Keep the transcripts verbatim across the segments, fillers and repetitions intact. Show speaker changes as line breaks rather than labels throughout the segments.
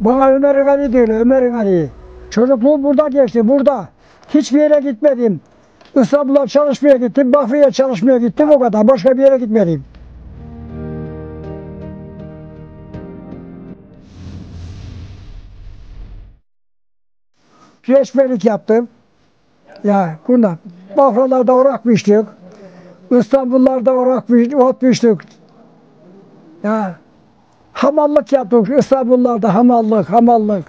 Bana Ömer Gani diyor, Ömer Gani. Çocukluğum burada geçti, burada. Hiçbir yere gitmedim. İstanbul'a çalışmaya gittim, Bafra'ya çalışmaya gittim, o kadar. Başka bir yere gitmedim. Reçmenlik yaptım. Ya bundan. Bafralarda orak biçtik. İstanbullarda orak ot biçtik. Ya hamallık yaptık. İstanbullarda hamallık, hamallık.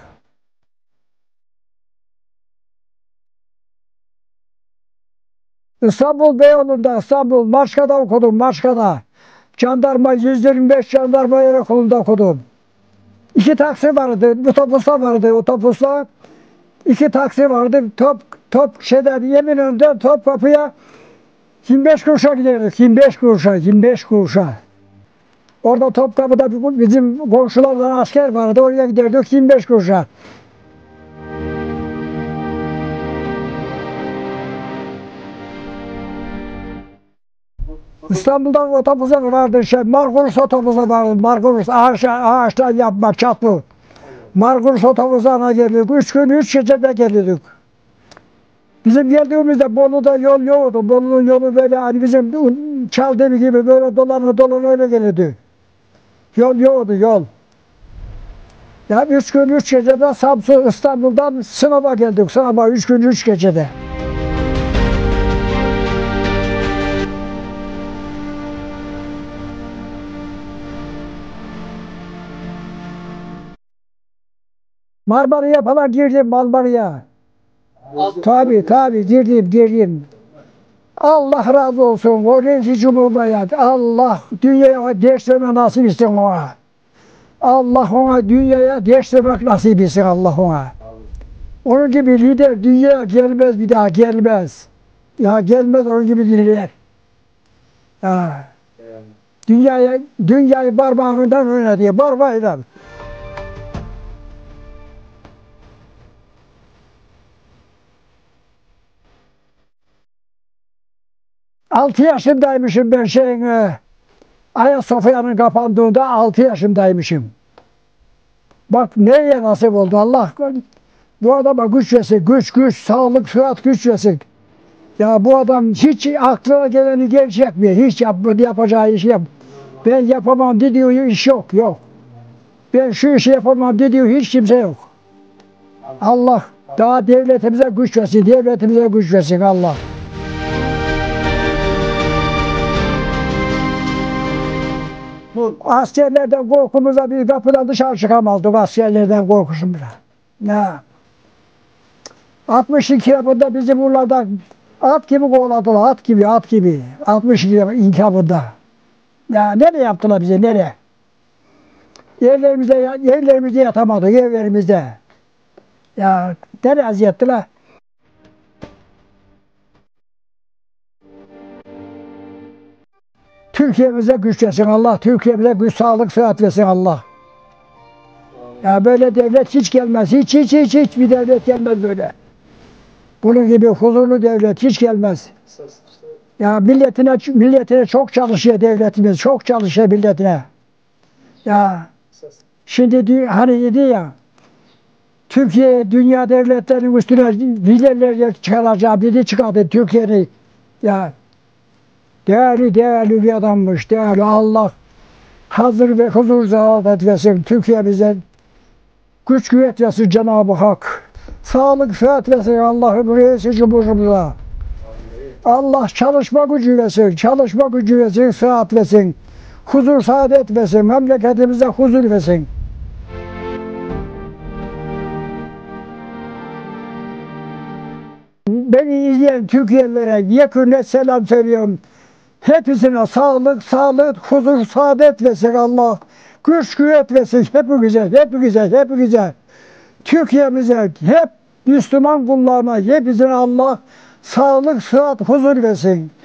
İstanbul Beyoğlu'nda, İstanbul, Maçka'da okudum, Maçka'da. Jandarma, yüz yirmi beş Jandarma Yer Okulu'nda okudum. İki taksi vardı, otobüsler vardı, otobüsler. İki taksi vardı, top, top şeyden, Eminönü'nden Topkapı'ya yirmi beş kuruşa giderdik, yirmi beş kuruşa, yirmi beş kuruşa. Orada Topkapı'da bizim komşulardan asker vardı, oraya giderdik yirmi beş kuruşa. İstanbul'da otobüsler vardı, şey, Marmaris otobüsü vardı, Marmaris, ağaç, ağaçtan yapma, çatlı. Marmaris otobüslerine geldik, üç gün, üç gecede geldik. Bizim geldiğimizde Bolu'da yol yoktu, Bolu'nun yolu böyle hani bizim Çaldemi gibi böyle dolanı dolanı öyle gelirdi. Yol yoktu, yol. Ya üç gün, üç gecede Samsun, İstanbul'dan sınava geldik, sınava üç gün, üç gecede. Marmara'ya falan girdim, Marmara'ya. Tabii tabii girdim, girdim. Allah razı olsun, o reisi cumhurbaşkanı. Allah dünyaya değiştirme nasip etsin ona. Allah ona dünyaya değiştirmek nasip etsin Allah ona. Onun gibi lider dünyaya gelmez bir daha, gelmez. Ya gelmez onun gibi lider. Ya. Dünyaya, dünyayı parmağından oynatıyor, parmağıyla. Altı yaşındaymışım ben şeyin, e, Ayasofya'nın kapandığında altı yaşındaymışım. Bak neye nasip oldu Allah. Bu adama güç versin, güç güç, sağlık, sıhhat güç versin. Ya bu adam hiç aklına geleni gerçekmiyor, hiç yap, yapacağı işi yap. Ben yapamam dediği iş yok, yok. Ben şu işi yapamam dediği hiç kimse yok. Allah daha devletimize güç versin, devletimize güç versin Allah. Askerlerden korkumuzda bir kapıdan dışarı çıkamazdık, askerlerden korkusumuzda. Ya. altmış iki yapında bizi buralardan at gibi kovaladılar, at gibi, at gibi. altmış iki inkabında. Ya nereye yaptılar bize, nereye? Yerlerimizde, yerlerimizde yatamadık, evlerimizde. Ya nereye aziyettiler? Türkiye'mize güç versin Allah, Türkiye'mize güç, sağlık, sıhhat versin Allah. Ya böyle devlet hiç gelmez, hiç hiç hiç hiç bir devlet gelmez böyle. Bunun gibi huzurlu devlet hiç gelmez. Ya milletine milletine çok çalışıyor devletimiz, çok çalışıyor milletine. Ya şimdi hani dedi ya, Türkiye dünya devletlerinin üstüne liderler çıkaracağım dedi, çıkardı Türkiye'yi. Ya değerli değerli bir adammış, değerli Allah hazır ve huzur saadet versin Türkiye'mize, güç kuvvet versin Cenab-ı Hak, sağlık sıhhat versin Allah'ın reisi cumhurumuza. Allah çalışma gücü versin, çalışma gücü versin, sıhhat versin, huzur saadet versin, memleketimize huzur versin. Beni izleyen Türkiye'lilere yekûne selam söylüyorum. Hepsine sağlık, sağlık, huzur, saadet versin Allah. Güç, kuvvet versin hepimize, hepimize, hepimize. Türkiye'mize, hep Müslüman kullarına, hepsine Allah sağlık, sıhhat, huzur versin.